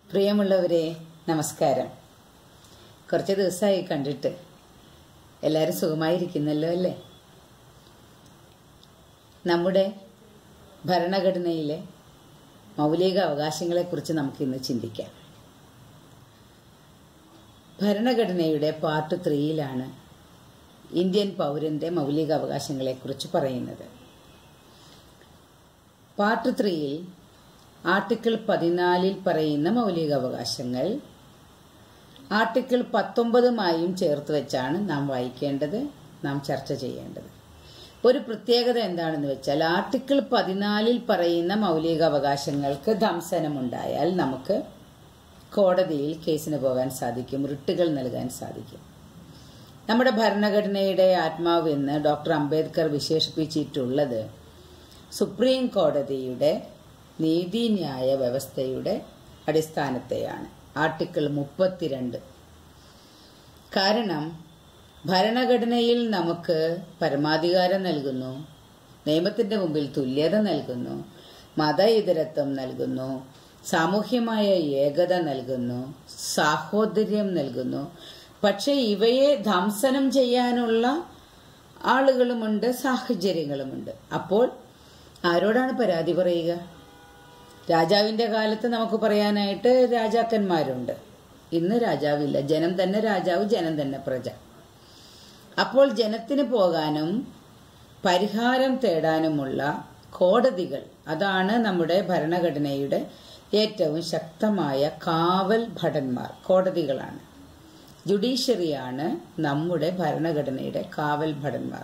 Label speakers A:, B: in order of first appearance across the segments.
A: പ്രിയമുള്ളവരെ, നമസ്കാരം. കുറച്ച് ദിവസമായി കണ്ടിട്ട്. എല്ലാവരും സുഖമായിരിക്കുന്നല്ലോ അല്ലേ? നമ്മുടെ ഭരണഘടനയിലെ മൗലിക അവകാശങ്ങളെക്കുറിച്ച് നമുക്കിന്ന് ചിന്തിക്കാം. ഭരണഘടനയുടെ പാർട്ട് 3-ലാണ് ഇന്ത്യൻ പൗരന്റെ മൗലിക അവകാശങ്ങളെക്കുറിച്ച് പറയുന്നത്. പാർട്ട് 3-ൽ ആർട്ടിക്കിൾ 14-ൽ പറയുന്ന മൗലിക അവകാശങ്ങൾ ആർട്ടിക്കിൾ 19-മായും ചേർത്ത് വെച്ചാണ് നാം വായിക്കേണ്ടത്, നാം ചർച്ച ചെയ്യേണ്ടത്. ഒരു പ്രത്യേകത എന്താണെന്ന് വെച്ചാൽ, ആർട്ടിക്കിൾ 14-ൽ പറയുന്ന മൗലിക അവകാശങ്ങൾക്ക് ധംസനമുണ്ടായാൽ നമുക്ക് കോടതിയിൽ കേസിന് പോകാൻ സാധിക്കും, റിട്ടുകൾ നൽകാൻ സാധിക്കും. നമ്മുടെ ഭരണഘടനയുടെ ആത്മാവ് എന്ന് ഡോക്ടർ അംബേദ്കർ വിശേഷിപ്പിച്ചിട്ടുള്ളത് സുപ്രീം കോടതിയുടെ നീതിന്യായ വ്യവസ്ഥയുടെ അടിസ്ഥാനത്തെയാണ്. ആർട്ടിക്കിൾ 32. കാരണം ഭരണഘടനയിൽ നമുക്ക് പരമാധികാരം നൽകുന്നു, നിയമത്തിന്റെ മുമ്പിൽ തുല്യത നൽകുന്നു, മത ഇതരത്വം നൽകുന്നു, സാമൂഹ്യമായ ഏകത നൽകുന്നു, സാഹോദര്യം നൽകുന്നു. പക്ഷെ ഇവയെ ധംസനം ചെയ്യാനുള്ള ആളുകളുമുണ്ട്, സാഹചര്യങ്ങളുമുണ്ട്. അപ്പോൾ ആരോടാണ് പരാതി പറയുക? രാജാവിന്റെ കാലത്ത് നമുക്ക് പറയാനായിട്ട് രാജാക്കന്മാരുണ്ട്. ഇന്ന് രാജാവില്ല, ജനം തന്നെ രാജാവ്, ജനം തന്നെ പ്രജ. അപ്പോൾ ജനത്തിന് പോകാനും പരിഹാരം തേടാനുമുള്ള കോടതികൾ, അതാണ് നമ്മുടെ ഭരണഘടനയുടെ ഏറ്റവും ശക്തമായ കാവൽ ഭടന്മാർ, കോടതികളാണ്. ജുഡീഷ്യറിയാണ് നമ്മുടെ ഭരണഘടനയുടെ കാവൽ ഭടന്മാർ.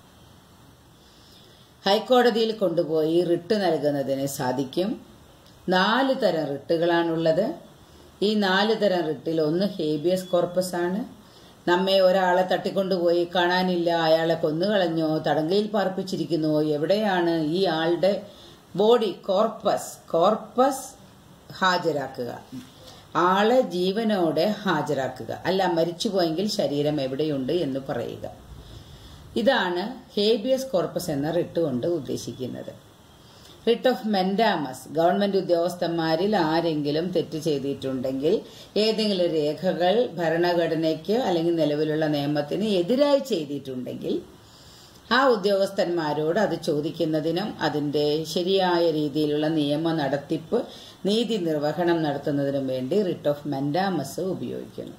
A: ഹൈക്കോടതിയിൽ കൊണ്ടുപോയി റിട്ട് നൽകുന്നതിന് സാധിക്കും. 4 തരം റിട്ടുകളാണുള്ളത്. ഈ 4 തരം റിട്ടിൽ ഒന്ന് ഹേബിയസ് കോർപ്പസ് ആണ്. നമ്മെ ഒരാളെ തട്ടിക്കൊണ്ടുപോയി കാണാനില്ല, അയാളെ കൊന്നുകളഞ്ഞോ, തടങ്കയിൽ പാർപ്പിച്ചിരിക്കുന്നോ, എവിടെയാണ് ഈ ആളുടെ ബോഡി, കോർപ്പസ് ഹാജരാക്കുക, ആളെ ജീവനോടെ ഹാജരാക്കുക, അല്ല മരിച്ചുപോയെങ്കിൽ ശരീരം എവിടെയുണ്ട് എന്ന് പറയുക. ഇതാണ് ഹേബിയസ് കോർപ്പസ് എന്ന റിട്ട് കൊണ്ട് ഉദ്ദേശിക്കുന്നത്. റിട്ട് ഓഫ് മെൻഡാമസ്, ഗവൺമെന്റ് ഉദ്യോഗസ്ഥന്മാരിൽ ആരെങ്കിലും തെറ്റ് ചെയ്തിട്ടുണ്ടെങ്കിൽ, ഏതെങ്കിലും രേഖകൾ ഭരണഘടനയ്ക്ക് അല്ലെങ്കിൽ നിലവിലുള്ള നിയമത്തിന് എതിരായി ചെയ്തിട്ടുണ്ടെങ്കിൽ ആ ഉദ്യോഗസ്ഥന്മാരോട് അത് ചോദിക്കുന്നതിനും അതിന്റെ ശരിയായ രീതിയിലുള്ള നിയമ നടത്തിപ്പ്, നീതി നിർവഹണം നടത്തുന്നതിനും വേണ്ടി റിട്ട് ഓഫ് മെൻഡാമസ് ഉപയോഗിക്കുന്നു.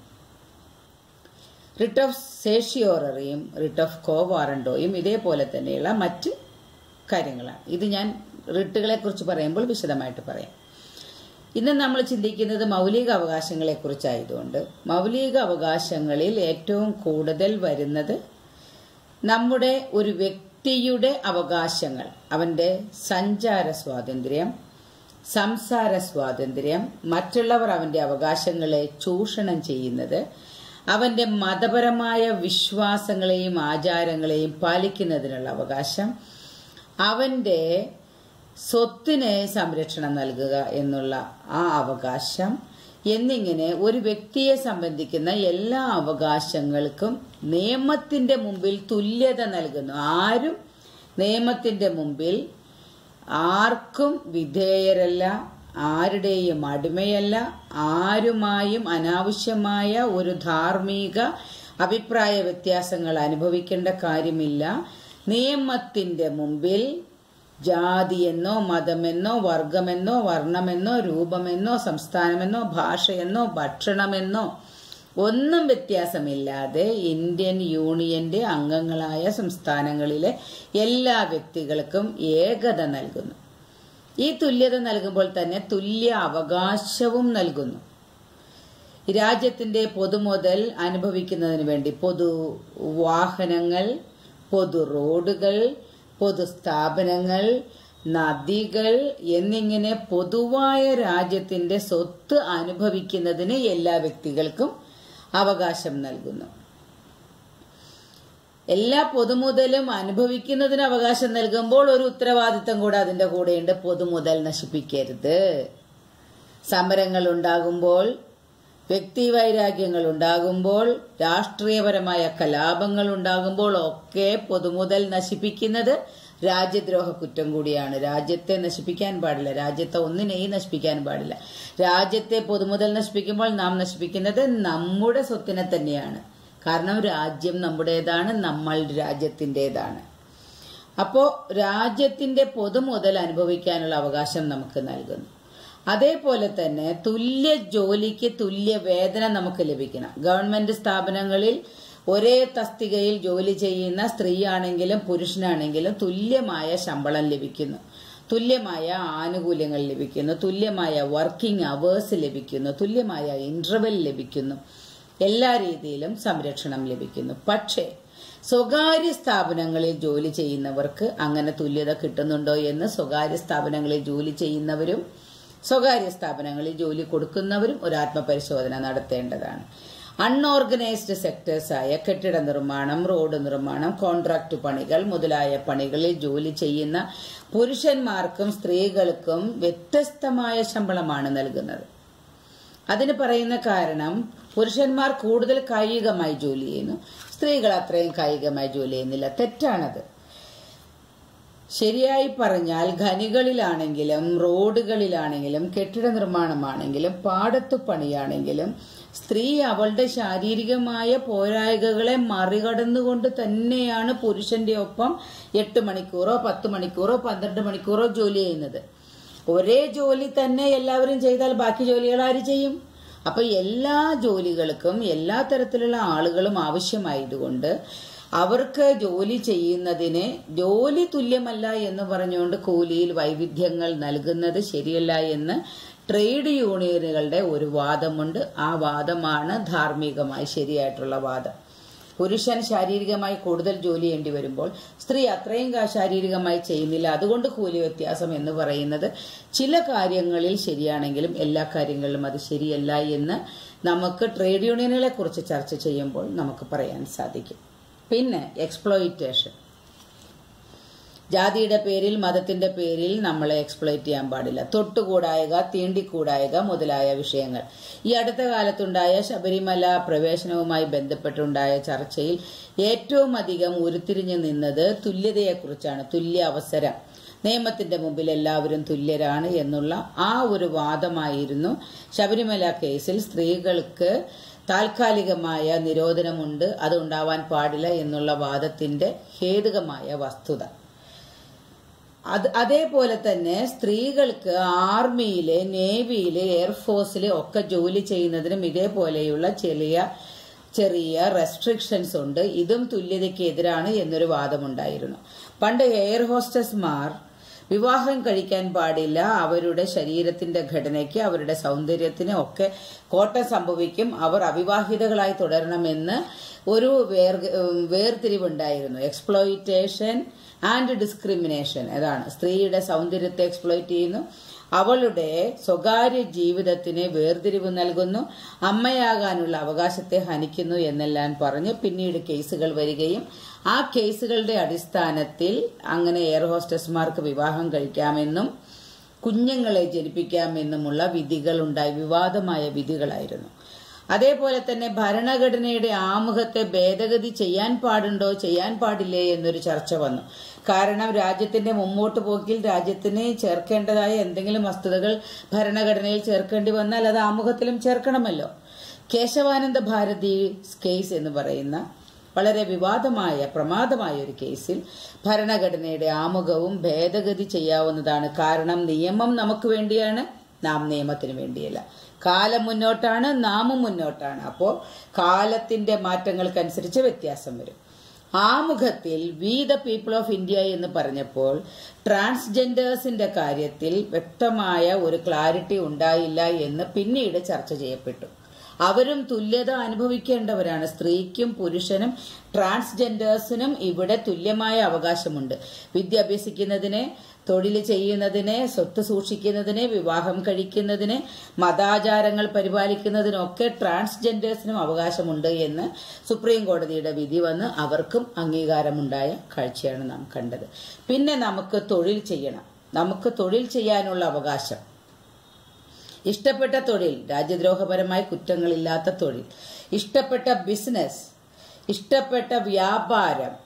A: റിട്ട് ഓഫ് സേഷ്യോററിയും റിട്ട് ഓഫ് കോ വാറന്റോയും ഇതേപോലെ തന്നെയുള്ള മറ്റ് കാര്യങ്ങളാണ്. ഇത് ഞാൻ റിട്ടുകളെ കുറിച്ച് പറയുമ്പോൾ വിശദമായിട്ട് പറയാം. ഇന്ന് നമ്മൾ ചിന്തിക്കുന്നത് മൗലിക അവകാശങ്ങളെ കുറിച്ചായതുകൊണ്ട്, മൗലിക അവകാശങ്ങളിൽ ഏറ്റവും കൂടുതൽ വരുന്നത് നമ്മുടെ ഒരു വ്യക്തിയുടെ അവകാശങ്ങൾ, അവന്റെ സഞ്ചാര സ്വാതന്ത്ര്യം, സംസാര സ്വാതന്ത്ര്യം, മറ്റുള്ളവർ അവന്റെ അവകാശങ്ങളെ ചൂഷണം ചെയ്യുന്നത്, അവന്റെ മതപരമായ വിശ്വാസങ്ങളെയും ആചാരങ്ങളെയും പാലിക്കുന്നതിനുള്ള അവകാശം, അവന്റെ സ്വത്തിന് സംരക്ഷണം നൽകുക എന്നുള്ള ആ അവകാശം എന്നിങ്ങനെ ഒരു വ്യക്തിയെ സംബന്ധിക്കുന്ന എല്ലാ അവകാശങ്ങൾക്കും നിയമത്തിന്റെ മുമ്പിൽ തുല്യത നൽകുന്നു. ആരും നിയമത്തിന്റെ മുമ്പിൽ ആർക്കും വിധേയരല്ല, ആരുടെയും അടിമയല്ല, ആരുമായും അനാവശ്യമായ ഒരു ധാർമ്മിക അഭിപ്രായ വ്യത്യാസങ്ങൾ അനുഭവിക്കേണ്ട കാര്യമില്ല. നിയമത്തിന്റെ മുമ്പിൽ ജാതിയെന്നോ മതമെന്നോ വർഗമെന്നോ വർണ്ണമെന്നോ രൂപമെന്നോ സംസ്ഥാനമെന്നോ ഭാഷയെന്നോ ഭക്ഷണമെന്നോ ഒന്നും വ്യത്യാസമില്ലാതെ ഇന്ത്യൻ യൂണിയന്റെ അംഗങ്ങളായ സംസ്ഥാനങ്ങളിലെ എല്ലാ വ്യക്തികൾക്കും ഏകത നൽകുന്നു. ഈ തുല്യത നൽകുമ്പോൾ തന്നെ തുല്യ അവകാശവും നൽകുന്നു. രാജ്യത്തിന്റെ പൊതുമുതൽ അനുഭവിക്കുന്നതിന് വേണ്ടി പൊതു വാഹനങ്ങൾ, പൊതു റോഡുകൾ, പൊതുസ്ഥാപനങ്ങൾ, നദികൾ എന്നിങ്ങനെ പൊതുവായ രാജ്യത്തിന്റെ സ്വത്ത് അനുഭവിക്കുന്നതിന് എല്ലാ വ്യക്തികൾക്കും അവകാശം നൽകുന്നു. എല്ലാ പൊതുമുതലും അനുഭവിക്കുന്നതിന് അവകാശം നൽകുമ്പോൾ ഒരു ഉത്തരവാദിത്തം കൂടെ അതിന്റെ കൂടെയുണ്ട്. പൊതുമുതൽ നശിപ്പിക്കരുത്. സമരങ്ങൾ ഉണ്ടാകുമ്പോൾ, വ്യക്തിവൈരാഗ്യങ്ങൾ ഉണ്ടാകുമ്പോൾ, രാഷ്ട്രീയപരമായ കലാപങ്ങൾ ഉണ്ടാകുമ്പോൾ ഒക്കെ പൊതുമുതൽ നശിപ്പിക്കുന്നത് രാജ്യദ്രോഹ കുറ്റം കൂടിയാണ്. രാജ്യത്തെ നശിപ്പിക്കാൻ പാടില്ല, രാജ്യത്തെ ഒന്നിനെയും നശിപ്പിക്കാൻ പാടില്ല. രാജ്യത്തെ പൊതുമുതൽ നശിപ്പിക്കുമ്പോൾ നാം നശിപ്പിക്കുന്നത് നമ്മുടെ സ്വത്തിനെ തന്നെയാണ്. കാരണം രാജ്യം നമ്മുടേതാണ്, നമ്മൾ രാജ്യത്തിൻ്റെതാണ്. അപ്പോ രാജ്യത്തിന്റെ പൊതുമുതൽ അനുഭവിക്കാനുള്ള അവകാശം നമുക്ക് നൽകുന്നു. അതേപോലെ തന്നെ തുല്യ ജോലിക്ക് തുല്യ വേതനം നമുക്ക് ലഭിക്കണം. ഗവൺമെന്റ് സ്ഥാപനങ്ങളിൽ ഒരേ തസ്തികയിൽ ജോലി ചെയ്യുന്ന സ്ത്രീയാണെങ്കിലും പുരുഷനാണെങ്കിലും തുല്യമായ ശമ്പളം ലഭിക്കുന്നു, തുല്യമായ ആനുകൂല്യങ്ങൾ ലഭിക്കുന്നു, തുല്യമായ വർക്കിംഗ് അവേഴ്സ് ലഭിക്കുന്നു, തുല്യമായ ഇന്റർവെൽ ലഭിക്കുന്നു, എല്ലാ രീതിയിലും സംരക്ഷണം ലഭിക്കുന്നു. പക്ഷേ സ്വകാര്യ സ്ഥാപനങ്ങളിൽ ജോലി ചെയ്യുന്നവർക്ക് അങ്ങനെ തുല്യത കിട്ടുന്നുണ്ടോ എന്ന് സ്വകാര്യ സ്ഥാപനങ്ങളിൽ ജോലി ചെയ്യുന്നവരും സ്വകാര്യ സ്ഥാപനങ്ങളിൽ ജോലി കൊടുക്കുന്നവരും ഒരു ആത്മപരിശോധന നടത്തേണ്ടതാണ്. അൺഓർഗനൈസ്ഡ് സെക്ടേഴ്സായ കെട്ടിട നിർമ്മാണം, റോഡ് നിർമ്മാണം, കോൺട്രാക്ട് പണികൾ മുതലായ പണികളിൽ ജോലി ചെയ്യുന്ന പുരുഷന്മാർക്കും സ്ത്രീകൾക്കും വ്യത്യസ്തമായ ശമ്പളമാണ് നൽകുന്നത്. അതിന് പറയുന്ന കാരണം പുരുഷന്മാർ കൂടുതൽ കായികമായി ജോലി ചെയ്യുന്നു, സ്ത്രീകൾ അത്രയും കായികമായി ജോലി ചെയ്യുന്നില്ല. തെറ്റാണത്. ശരിയായി പറഞ്ഞാൽ ഖനികളിലാണെങ്കിലും റോഡുകളിലാണെങ്കിലും കെട്ടിട നിർമ്മാണമാണെങ്കിലും പാടത്തു പണിയാണെങ്കിലും സ്ത്രീ അവളുടെ ശാരീരികമായ പോരായ്മകളെ മറികടന്നുകൊണ്ട് തന്നെയാണ് പുരുഷന്റെ ഒപ്പം 8 മണിക്കൂറോ 10 മണിക്കൂറോ 12 മണിക്കൂറോ ജോലി ചെയ്യുന്നത്. ഒരേ ജോലി തന്നെ എല്ലാവരും ചെയ്താൽ ബാക്കി ജോലികൾ ആര് ചെയ്യും? അപ്പൊ എല്ലാ ജോലികൾക്കും എല്ലാ തരത്തിലുള്ള ആളുകളും ആവശ്യമായതുകൊണ്ട് അവർക്ക് ജോലി ചെയ്യുന്നതിന് ജോലി തുല്യമല്ല എന്ന് പറഞ്ഞുകൊണ്ട് കൂലിയിൽ വൈവിധ്യങ്ങൾ നൽകുന്നത് ശരിയല്ല എന്ന് ട്രേഡ് യൂണിയനുകളുടെ ഒരു വാദമുണ്ട്. ആ വാദമാണ് ധാർമ്മികമായി ശരിയായിട്ടുള്ള വാദം. പുരുഷൻ ശാരീരികമായി കൂടുതൽ ജോലി ചെയ്യേണ്ടി വരുമ്പോൾ സ്ത്രീ അത്രയും ശാരീരികമായി ചെയ്യുന്നില്ല, അതുകൊണ്ട് കൂലി വ്യത്യാസം എന്ന് പറയുന്നത് ചില കാര്യങ്ങളിൽ ശരിയാണെങ്കിലും എല്ലാ കാര്യങ്ങളിലും അത് ശരിയല്ല എന്ന് നമുക്ക് ട്രേഡ് യൂണിയനുകളെ കുറിച്ച് ചർച്ച ചെയ്യുമ്പോൾ നമുക്ക് പറയാൻ സാധിക്കും. പിന്നെ എക്സ്പ്ലോയിറ്റേഷൻ. ജാതിയുടെ പേരിൽ മതത്തിന്റെ പേരിൽ നമ്മളെ എക്സ്പ്ലോയിറ്റ് ചെയ്യാൻ പാടില്ല. തൊട്ടുകൂടായക, തീണ്ടിക്കൂടായക മുതലായ വിഷയങ്ങൾ. ഈ അടുത്ത കാലത്തുണ്ടായ ശബരിമല പ്രവേശനവുമായി ബന്ധപ്പെട്ടുണ്ടായ ചർച്ചയിൽ ഏറ്റവും അധികം ഉരുത്തിരിഞ്ഞു നിന്നത് തുല്യതയെക്കുറിച്ചാണ്. തുല്യ അവസരം, നിയമത്തിന്റെ മുമ്പിൽ എല്ലാവരും തുല്യരാണ് എന്നുള്ള ആ ഒരു വാദമായിരുന്നു ശബരിമല കേസിൽ സ്ത്രീകൾക്ക് താൽക്കാലികമായ നിരോധനമുണ്ട്, അത് ഉണ്ടാവാൻ പാടില്ല എന്നുള്ള വാദത്തിന്റെ ഹേതുകമായ വസ്തുത. അതേപോലെ തന്നെ സ്ത്രീകൾക്ക് ആർമിയില്, നേവിയില്, എയർഫോഴ്സില് ഒക്കെ ജോലി ചെയ്യുന്നതിനും ഇതേപോലെയുള്ള ചെറിയ റെസ്ട്രിക്ഷൻസ് ഉണ്ട്. ഇതും തുല്യതയ്ക്ക് എതിരാണ് എന്നൊരു വാദമുണ്ടായിരുന്നു. പണ്ട് എയർ ഹോസ്റ്റസ്മാർ വിവാഹം കഴിക്കാൻ പാടില്ല, അവരുടെ ശരീരത്തിന്റെ ഘടനയ്ക്ക് അവരുടെ സൗന്ദര്യത്തിന് ഒക്കെ കോട്ടം സംഭവിക്കും, അവർ അവിവാഹിതകളായി തുടരണമെന്ന് ഒരു വേർതിരിവുണ്ടായിരുന്നു. Exploitation and discrimination. അതാണ് സ്ത്രീയുടെ സൗന്ദര്യത്തെ എക്സ്പ്ലോയിറ്റ് ചെയ്യുന്നു, അവളുടെ സ്വകാര്യ ജീവിതത്തിന് വേർതിരിവ് നൽകുന്നു, അമ്മയാകാനുള്ള അവകാശത്തെ ഹനിക്കുന്നു എന്നെല്ലാം പറഞ്ഞ് പിന്നീട് കേസുകൾ വരികയും ആ കേസുകളുടെ അടിസ്ഥാനത്തിൽ അങ്ങനെ എയർ ഹോസ്റ്റസ്മാർക്ക് വിവാഹം കഴിക്കാമെന്നും കുഞ്ഞുങ്ങളെ ജനിപ്പിക്കാമെന്നുമുള്ള വിധികളുണ്ടായി. വിവാദമായ വിധികളായിരുന്നു. അതേപോലെ തന്നെ ഭരണഘടനയുടെ ആമുഖത്തെ ഭേദഗതി ചെയ്യാൻ പാടുണ്ടോ ചെയ്യാൻ പാടില്ലേ എന്നൊരു ചർച്ച വന്നു. കാരണം രാജ്യത്തിന്റെ മുമ്പോട്ട് പോക്കിൽ രാജ്യത്തിന് ചേർക്കേണ്ടതായ എന്തെങ്കിലും വസ്തുതകൾ ഭരണഘടനയിൽ ചേർക്കേണ്ടി വന്നാൽ അത് ആമുഖത്തിലും ചേർക്കണമല്ലോ. കേശവാനന്ദ ഭാരതി കേസ് എന്ന് പറയുന്ന വളരെ വിവാദമായ പ്രമാദമായ ഒരു കേസിൽ ഭരണഘടനയുടെ ആമുഖവും ഭേദഗതി ചെയ്യാവുന്നതാണ്. കാരണം നിയമം നമുക്ക് വേണ്ടിയാണ്, നാം നിയമത്തിന് വേണ്ടിയല്ല. കാലം മുന്നോട്ടാണ്, നാമും മുന്നോട്ടാണ്. അപ്പോൾ കാലത്തിന്റെ മാറ്റങ്ങൾക്കനുസരിച്ച് വ്യത്യാസം വരും. ആമുഖത്തിൽ we the people of India എന്ന് പറഞ്ഞപ്പോൾ ട്രാൻസ്ജെൻഡേഴ്സിന്റെ കാര്യത്തിൽ വ്യക്തമായ ഒരു ക്ലാരിറ്റി ഉണ്ടായില്ല എന്ന് പിന്നീട് ചർച്ച ചെയ്യപ്പെട്ടു. അവരും തുല്യത അനുഭവിക്കേണ്ടവരാണ്. സ്ത്രീക്കും പുരുഷനും ട്രാൻസ്ജെൻഡേഴ്സിനും ഇവിടെ തുല്യമായ അവകാശമുണ്ട്. വിദ്യ അഭ്യസിക്കുന്നതിന്, തൊഴിൽ ചെയ്യുന്നതിന്, സ്വത്ത് സൂക്ഷിക്കുന്നതിന്, വിവാഹം കഴിക്കുന്നതിന്, മതാചാരങ്ങൾ പരിപാലിക്കുന്നതിനൊക്കെ ട്രാൻസ്ജെൻഡേഴ്സിനും അവകാശമുണ്ട് എന്ന് സുപ്രീം കോടതിയുടെ വിധി വന്ന് അവർക്കും അംഗീകാരമുണ്ടായ കാഴ്ചയാണ് നാം കണ്ടത്. പിന്നെ നമുക്ക് തൊഴിൽ ചെയ്യണം, നമുക്ക് തൊഴിൽ ചെയ്യാനുള്ള അവകാശം. ഇഷ്ടപ്പെട്ട തൊഴിൽ, രാജ്യദ്രോഹപരമായ കുറ്റങ്ങളില്ലാത്ത തൊഴിൽ, ഇഷ്ടപ്പെട്ട ബിസിനസ്, ഇഷ്ടപ്പെട്ട വ്യാപാരം,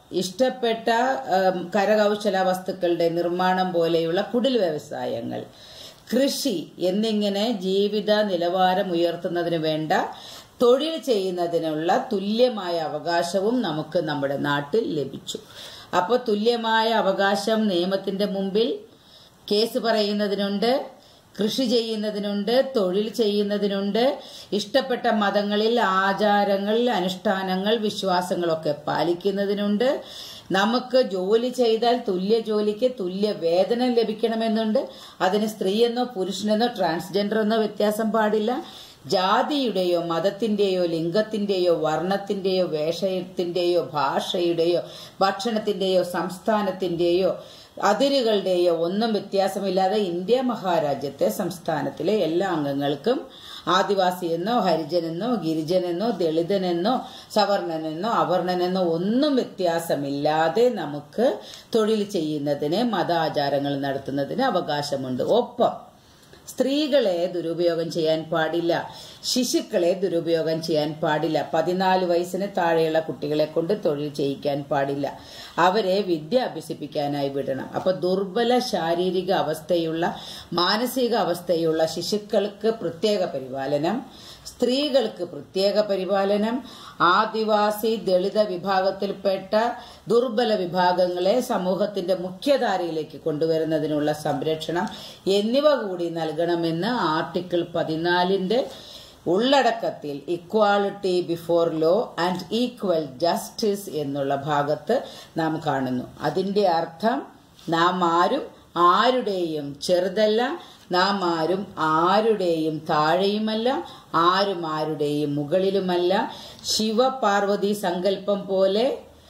A: ഇഷ്ടപ്പെട്ട കരകൗശല വസ്തുക്കളുടെ നിർമ്മാണം പോലെയുള്ള കുടിൽ വ്യവസായങ്ങൾ, കൃഷി എന്നിങ്ങനെ ജീവിത നിലവാരം ഉയർത്തുന്നതിന് വേണ്ട തൊഴിൽ ചെയ്യുന്നതിനുള്ള തുല്യമായ അവകാശവും നമുക്ക് നമ്മുടെ നാട്ടിൽ ലഭിച്ചു. അപ്പോൾ തുല്യമായ അവകാശം നിയമത്തിന്റെ മുമ്പിൽ കേസ് പറയുന്നതിനുണ്ട്, കൃഷി ചെയ്യുന്നതിനുണ്ട്, തൊഴിൽ ചെയ്യുന്നതിനുണ്ട്, ഇഷ്ടപ്പെട്ട മതങ്ങളിൽ ആചാരങ്ങൾ, അനുഷ്ഠാനങ്ങൾ, വിശ്വാസങ്ങളൊക്കെ പാലിക്കുന്നതിനുണ്ട്. നമുക്ക് ജോലി ചെയ്താൽ തുല്യ ജോലിക്ക് തുല്യ വേതനം ലഭിക്കണമെന്നുണ്ട്. അതിന് സ്ത്രീയെന്നോ പുരുഷനെന്നോ ട്രാൻസ്ജെൻഡർ എന്നോ വ്യത്യാസം പാടില്ല. ജാതിയുടെയോ മതത്തിന്റെയോ ലിംഗത്തിന്റെയോ വർണ്ണത്തിന്റെയോ വേഷത്തിന്റെയോ ഭാഷയുടെയോ ഭക്ഷണത്തിന്റെയോ സംസ്ഥാനത്തിന്റെയോ അതിരുകളുടെയോ ഒന്നും വ്യത്യാസമില്ലാതെ ഇന്ത്യ മഹാരാജ്യത്തെ സംസ്ഥാനത്തിലെ എല്ലാ അംഗങ്ങൾക്കും ആദിവാസിയെന്നോ ഹരിജനെന്നോ ഗിരിജനെന്നോ ദളിതനെന്നോ സവർണനെന്നോ അവർണനെന്നോ ഒന്നും വ്യത്യാസമില്ലാതെ നമുക്ക് തൊഴിൽ ചെയ്യുന്നതിന് മതാചാരങ്ങൾ നടത്തുന്നതിന് അവകാശമുണ്ട്. ഒപ്പം സ്ത്രീകളെ ദുരുപയോഗം ചെയ്യാൻ പാടില്ല, ശിശുക്കളെ ദുരുപയോഗം ചെയ്യാൻ പാടില്ല, 14 വയസ്സിന് താഴെയുള്ള കുട്ടികളെ കൊണ്ട് തൊഴിൽ ചെയ്യിക്കാൻ പാടില്ല, അവരെ വിദ്യ അഭ്യസിപ്പിക്കാനായി വിടണം. അപ്പൊ ദുർബല ശാരീരിക അവസ്ഥയുള്ള മാനസിക അവസ്ഥയുള്ള ശിശുക്കൾക്ക് പ്രത്യേക പരിപാലനം, സ്ത്രീകൾക്ക് പ്രത്യേക പരിപാലനം, ആദിവാസി ദളിത വിഭാഗത്തിൽപ്പെട്ട ദുർബല വിഭാഗങ്ങളെ സമൂഹത്തിന്റെ മുഖ്യധാരയിലേക്ക് കൊണ്ടുവരുന്നതിനുള്ള സംരക്ഷണം എന്നിവ കൂടി നൽകണമെന്ന് ആർട്ടിക്കിൾ 14 ഉള്ളടക്കത്തിൽ equality before law and equal justice എന്നുള്ള ഭാഗത്ത് നാം കാണുന്നു. അതിന്റെ അർത്ഥം നാം ആരും ആരുടെയും ചെറുതല്ല, നാം ആരും ആരുടെയും താഴെയുമല്ല, ആരും ആരുടെയും മുകളിലുമല്ല. ശിവപാർവതി സങ്കല്പം പോലെ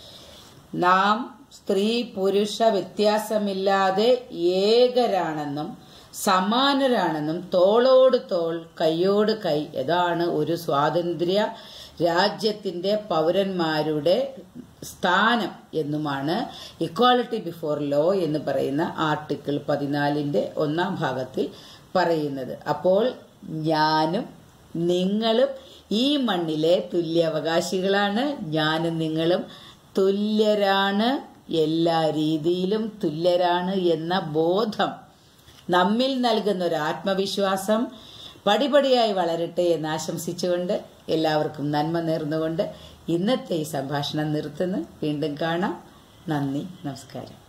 A: നാം സ്ത്രീ പുരുഷ വ്യത്യാസമില്ലാതെ ഏകരാണെന്നും സമാനരാണെന്നും തോളോട് തോൾ കൈയോട് കൈ, ഇതാണ് ഒരു സ്വാതന്ത്ര്യ രാജ്യത്തിന്റെ പൗരന്മാരുടെ സ്ഥാനം എന്നുമാണ് ഇക്വാളിറ്റി ബിഫോർ ലോ എന്ന് പറയുന്ന ആർട്ടിക്കിൾ 14 1 ഭാഗത്തിൽ പറയുന്നത്. അപ്പോൾ ഞാനും നിങ്ങളും ഈ മണ്ണിലെ തുല്യാവകാശികളാണ്. ഞാനും നിങ്ങളും തുല്യരാണ്, എല്ലാ രീതിയിലും തുല്യരാണ് എന്ന ബോധം നമ്മിൽ നൽകുന്ന ഒരു ആത്മവിശ്വാസം പടിപടിയായി വളരട്ടെ എന്ന് ആശംസിച്ചുകൊണ്ട് എല്ലാവർക്കും നന്മ നേർന്നുകൊണ്ട് ഇന്നത്തെ ഈ സംഭാഷണം നിർത്തുന്നു. വീണ്ടും കാണാം. നന്ദി, നമസ്കാരം.